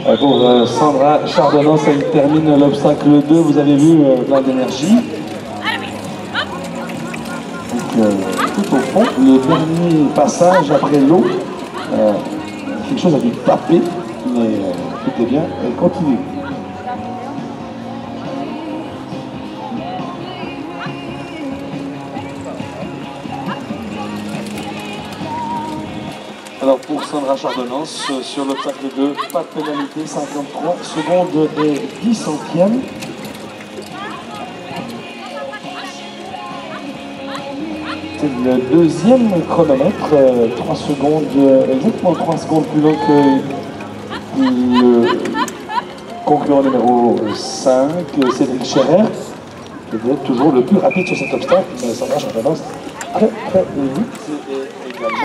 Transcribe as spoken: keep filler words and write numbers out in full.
Pour euh, Sandra Chardonnance, elle termine l'obstacle deux, vous avez vu, euh, plein d'énergie. Donc, euh, tout au fond, le dernier passage après l'eau, euh, quelque chose a dû taper, mais euh, tout est bien, elle continue. Alors pour Sandra Chardonnance, sur l'obstacle deux, pas de pénalité, cinquante-trois secondes et dix centièmes. C'est le deuxième chronomètre, euh, trois secondes, euh, exactement trois secondes plus long que le concurrent numéro cinq, Cédric Scherer, qui est toujours le plus rapide sur cet obstacle, mais Sandra Chardonnance très très vite également.